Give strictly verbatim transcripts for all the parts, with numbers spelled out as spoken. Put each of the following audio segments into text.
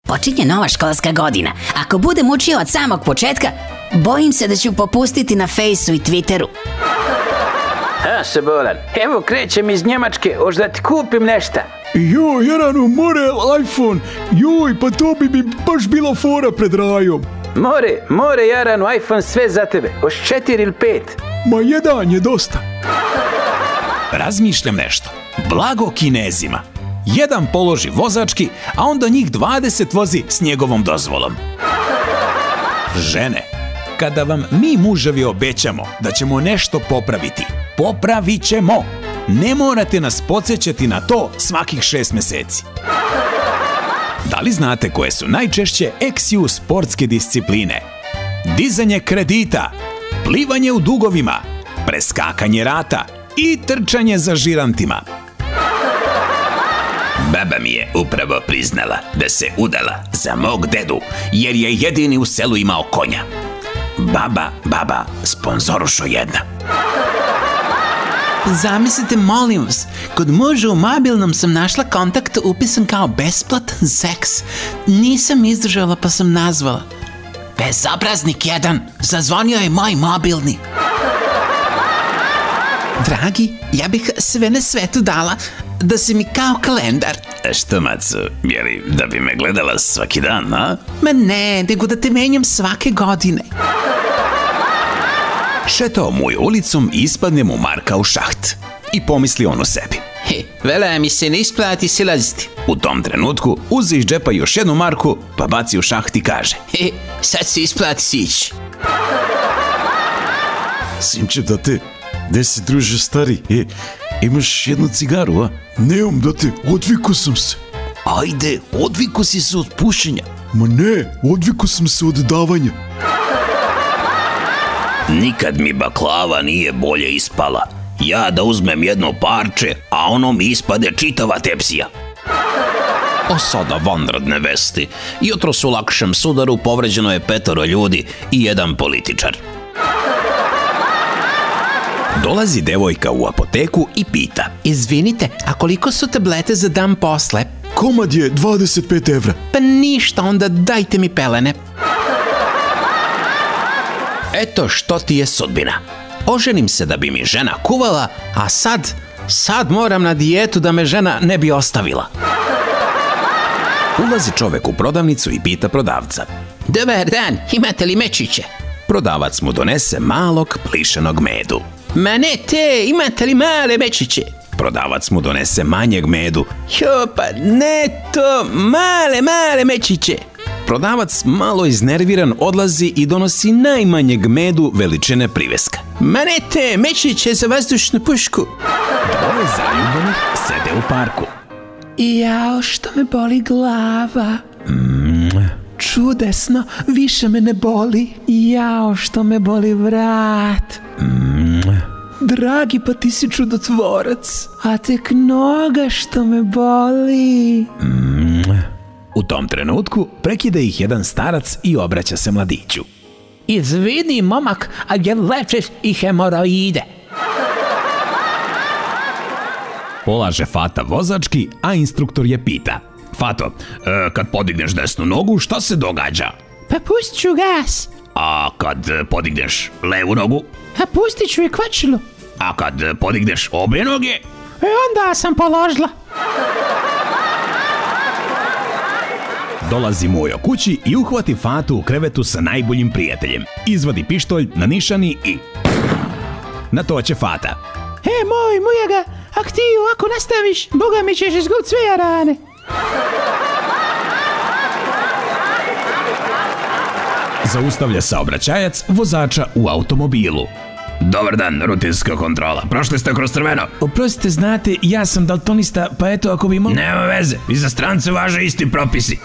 Počinje nova školska godina. Ako budem učio od samog početka, bojim se da ću popustiti na Fejsu i Twitteru. A se bolan, evo krećem iz Njemačke, ož da ti kupim nešta. Joj, Jaranu, more iPhone, joj, pa to bi mi baš bila fora pred rajom. More, more Jaranu, iPhone sve za tebe, oš četiri ili pet. Ma jedan je dosta. Razmišljam nešto, blago Kinezima. Jedan položi vozački, a onda njih dvadeset vozi s njegovom dozvolom. Žene, kada vam mi muževi obećamo da ćemo nešto popraviti, popravit ćemo. Ne morate nas podsjećati na to svakih šest meseci. Da li znate koje su najčešće ex ju sportske discipline? Dizanje kredita, plivanje u dugovima, preskakanje rata i trčanje za žirantima. Baba mi je upravo priznala da se udala za mog dedu, jer je jedini u selu imao konja. Baba, baba, sponzorušo jedna. Zamislite, molim vas, kod muža u mobilnom sam našla kontakt upisan kao besplatan seks. Nisam izdržala pa sam nazvala. Bezobraznik jedan, zazvonio je moj mobilni. Dragi, ja bih sve na svetu dala da si mi kao kalendar. Što, Maco, jeli da bi me gledala svaki dan, a? Ma ne, nego da te menjam svake godine. Šetao mu je ulicom i ispadne mu Marka u šaht. I pomisli on u sebi. He, vela mi se ne isplati silaziti. U tom trenutku uze iz džepa još jednu marku, pa baci u šaht i kaže. He, sad se isplati sići. Sinče, da te, gde si, druže stari? E, imaš jednu cigaru, a? Nemam, da te, odviku sam se. Ajde, odviku si se od pušenja. Ma ne, odviku sam se od davanja. Nikad mi baklava nije bolje ispala. Ja da uzmem jedno parče, a ono mi ispade čitava tepsija. O sada vanredne vesti. Jutros u lakšem sudaru povređeno je petoro ljudi i jedan političar. Dolazi devojka u apoteku i pita. Izvinite, a koliko su tablete za dan posle? Komad je dvadeset pet evra. Pa ništa, onda dajte mi pelene. Eto što ti je sudbina. Oženim se da bi mi žena kuvala, a sad, sad moram na dijetu da me žena ne bi ostavila. Ulazi čovek u prodavnicu i pita prodavca. Dobar dan, imate li mečiće? Prodavac mu donese malog plišenog medu. Ma ne te, imate li male mečiće? Prodavac mu donese manjeg medu. Jo, pa ne to, male, male mečiće. Prodavac, malo iznerviran, odlazi i donosi najmanjeg medu veličine priveska. Ma ne te, mečiće za vazdušnu pušku. Dvoje zaljubljenih sede u parku. Jao, što me boli glava. Mm. Čudesno, više me ne boli. Jao, što me boli vrat. Mm. Dragi, pa ti si čudotvorac. A tek noga što me boli. Mm. U tom trenutku prekida ih jedan starac i obraća se mladiću. Izvini, momak, a je lečeš i hemoroide. Polaže Fata vozački, a instruktor je pita. Fato, e, kad podigneš desnu nogu, šta se događa? Pa pustit ću gas. A kad podigneš levu nogu? A pustit ću i kvačilu. A kad podigneš obje noge? E onda sam položila. Dolazi Mujo kući i uhvati Fatu u krevetu sa najboljim prijateljem. Izvadi pištolj na nišani i... Na to će Fata. E, moj mujaga, ak ti ovako nastaviš, boga mi ćeš izgubit sve jarane. Zaustavlja saobraćajac vozača u automobilu. Dobar dan, rutinska kontrola. Prošli ste kroz crveno. Oprostite, znate, ja sam daltonista, pa eto ako bi mogli... Nema veze, i za strance važe isti propisi.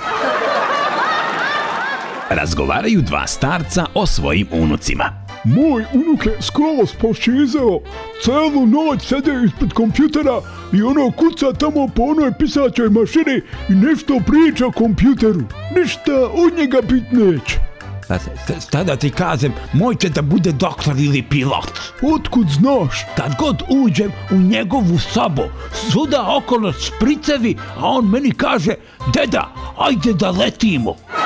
Razgovaraju dva starca o svojim unucima. Moj unuk je skroz pošizeo, celu noć sede ispred kompjutera i ono kuca tamo po onoj pisaćoj mašini i nešto priča kompjuteru. Ništa od njega bit neće. Šta da ti kažem, moj će da bude doktor ili pilot. Otkud znaš? Kad god uđem u njegovu sobu, svuda okolo špricevi, a on meni kaže, deda, ajde da letimo.